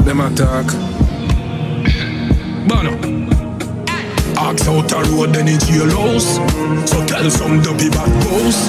them attack. Bono. Ask out a road, then it's jailhouse. So tell some dopey bad boss.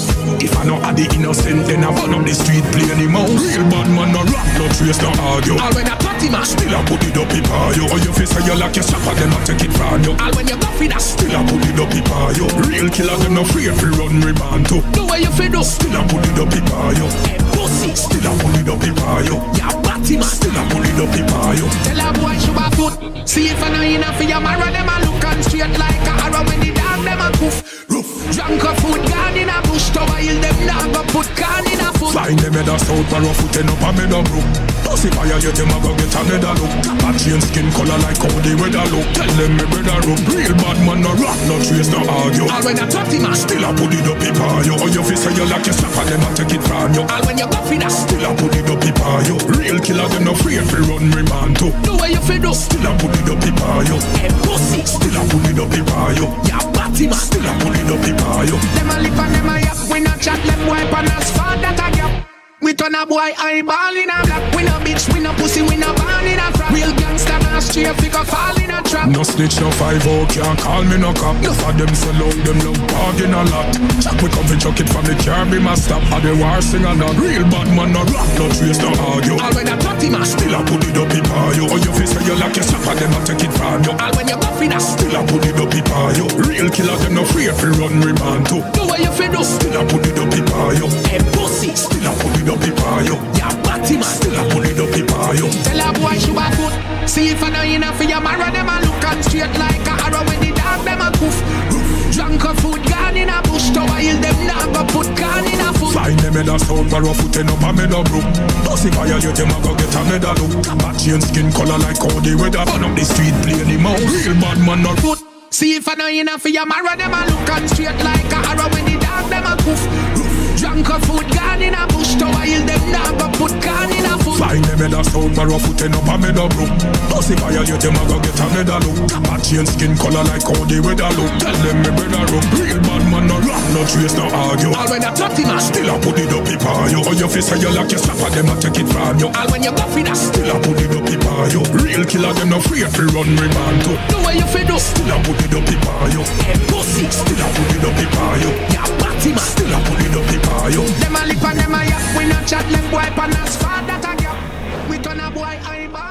If I know the innocent, then I burn up the street, play any mouse. Real bad man, no rap, no trace, no argue. All when I party man, still I put it up in you. Or your face, you like your shop, and them I take it from you. All when you coffee, that still I put it up in you. Real killer, them no free if you run remand too. The way you feel, still I put it up in you. Hey, pussy, still I put it up in you. Yeah, party man, still I put it up in you. Tell a boy, show a foot. See if I know enough for your marrow, them a look on straight like a arrow. When the dog, them a poof. Drunk a food, gone in a bush, to while them now go put can in a foot. Flying them head a south, barrow foot end up a meadow brook. Pussy fire, you them a go get another look. A change skin color like how the weather look. Tell them me brother room. Real bad man, no rock, no trace, no argue. All when I talk man, still I put it up in you. Or your face say you like your stuff and them a take it from you. All when you coffee, that still I put it up in you. Real killer, them no free if you run remand too. The way you feel, still I put it up in you. Hey, pussy, still I put it up in you. Yeah, party man, still I put it up in you. Them a lip and them a yap, we no chat, them wipe on us for that a gap. We turn a boy eyeball in a black. We no bitch, we no pussy, we no born in a front. Real gangster, no straight figure fall in a trap. No snitch, no 5-0, can't call me no cop. No for them so loud, them love bargain a lot. Chuck we come fi chuck it from the car, be my stop. Had the war sing a lot. Real bad man, no rock, no trace, no argue. All when I party man, still I put it up in you. Or your face say you like your shop, and them a take it from you. All when you coffee, that still I put it up in you. Real killer, them no free if you run remand too. The way you feel, still I put it up in you. Hey pussy, still I put it up in you. Yeah, party man, still I put it up in you. Tell a boy show a foot. See if I know enough for your marrow, them a look on straight like a arrow. When the dog, them a poof. Drunk a food, gone in a bush, to while them now go put can in a foot. Flying them head a sound, barrow foot end up a meadow brook. Pussy fire, you them a go get another look. A change skin color like how the weather. Burn up the street, play the mouse. Real bad man, not foot. See if I know enough for your marrow, them a look on straight like a arrow. When the dog, them a poof. Drunk a food, gone in a bush, to while them now go put can in a foot. Flying them head a sound, barrow foot end up a meadow brook. Pussy fire, you them a go get another look. A change skin color like how the weather look. Tell them me brother room. Real bad man, no rock, no trace, no argue. All when I talk man, still I put it up in you. Or your face say you like your stuff and them a take it from you. All when you coffee, that still I put it up in you. Real killer, them no free if you run remand too. The way you feel, still I put it up in you. Hey pussy, still I put it up in you. Yeah, party man, still I put it up in you. Them a lip and them a yap, we no chat, them wipe on us for that a gap. We turn a boy eyeball.